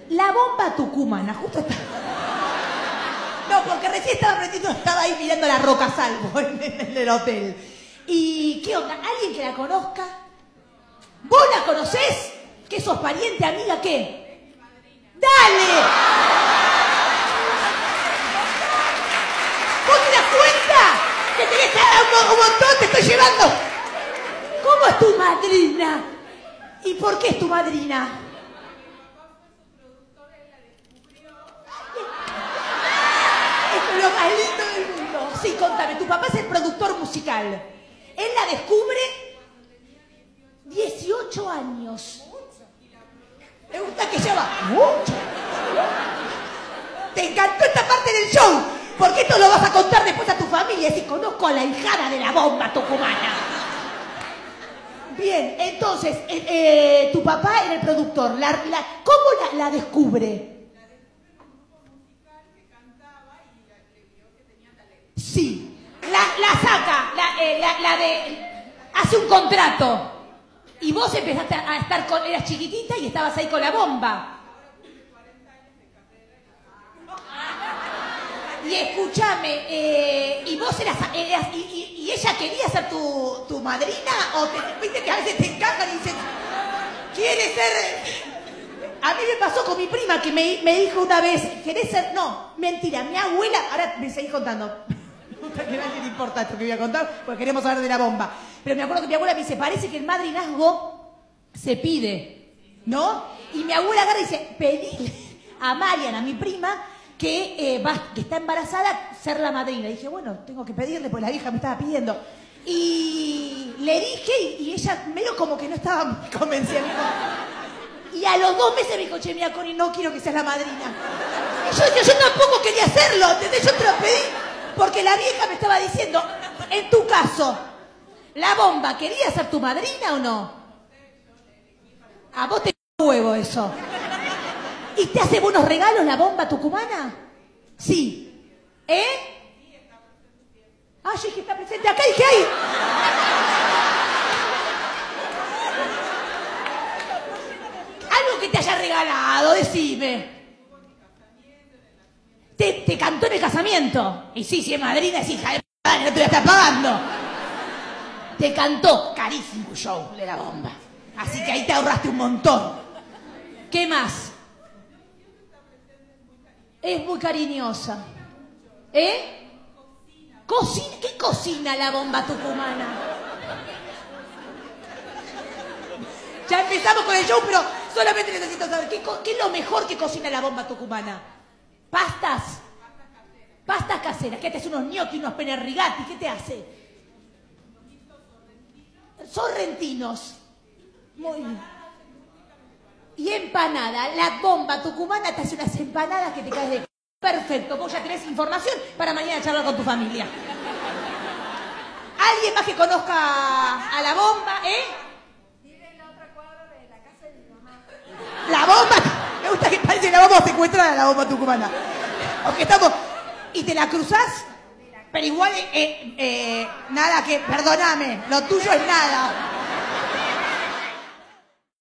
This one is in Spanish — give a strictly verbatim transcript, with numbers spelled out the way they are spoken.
La bomba tucumana, justo está... No, porque recién estaba aprendiendo, estaba ahí mirando la Roca Salvo en, en el hotel. ¿Y qué onda? ¿Alguien que la conozca? ¿Vos la conocés? ¿Qué sos pariente, amiga, qué? ¡Dale! ¿Vos te das cuenta que tenés que dar un, un montón? Te estoy llevando. ¿Cómo es tu madrina? ¿Y por qué es tu madrina? Es lo más lindo del mundo. Sí, contame, tu papá es el productor musical. Él la descubre dieciocho años. Me gusta que lleva mucho. Te encantó esta parte del show, porque esto lo vas a contar después a tu familia. Si conozco a la hijada de la bomba tucumana. Bien, entonces, eh, eh, tu papá era el productor. La, la, ¿Cómo la, la descubre? Sí, la, la saca, la, eh, la, la de... Hace un contrato. Y vos empezaste a estar con... Eras chiquitita y estabas ahí con la bomba. Y escúchame, eh, ¿y vos eras... eras y, y, y ella quería ser tu, tu madrina? ¿O te, viste que a veces te encajan y dicen... ¿Quieres ser...? A mí me pasó con mi prima que me, me dijo una vez... ¿Querés ser...? No, mentira, mi abuela... Ahora me seguís contando. Que a nadie le importa esto que voy a contar, porque queremos hablar de la bomba. Pero me acuerdo que mi abuela me dice, parece que el madrinazgo se pide, ¿no? Y mi abuela agarra y dice, pedile a Marian, a mi prima, que, eh, va, que está embarazada, ser la madrina. Y dije, bueno, tengo que pedirle, pues la vieja me estaba pidiendo. Y le dije, y, y ella medio como que no estaba muy convencida. Y a los dos meses me dijo, che, mira, Connie, no quiero que seas la madrina. Y yo, yo, yo tampoco quería hacerlo, ¿entendés? Yo te lo pedí. Porque la vieja me estaba diciendo, en tu caso, ¿la bomba quería ser tu madrina o no? A vos te huevo eso. ¿Y te hace buenos regalos la bomba tucumana? Sí. ¿Eh? Ah, yo dije, está presente acá y dije, ahí. Algo que te haya regalado, decime. Te, te cantó en el casamiento. Y sí, si es madrina, es hija de p***, no te la está pagando. Te cantó. Carísimo show de la bomba. Así que ahí te ahorraste un montón. ¿Qué más? Es muy cariñosa. ¿Eh? Cocina. ¿Qué cocina la bomba tucumana? Ya empezamos con el show, pero solamente necesito saber ¿qué, qué es lo mejor que cocina la bomba tucumana? ¿Pastas? Pastas caseras. ¿Qué te hace? Unos gnocchi, unos penne rigati. ¿Qué te hace? Sorrentinos. Muy bien. Y empanada. La bomba tucumana te hace unas empanadas que te caes de... Perfecto. Vos ya tenés información para mañana charlar con tu familia. ¿Alguien más que conozca a la bomba? ¿Eh? Vive en la otra cuadra de la casa de mi mamá. La bomba... Me gusta que parece que la vamos a secuestrar a la bomba tucumana. Porque estamos... ¿Y te la cruzás? Pero igual, eh, eh, nada que... Perdóname, lo tuyo es nada.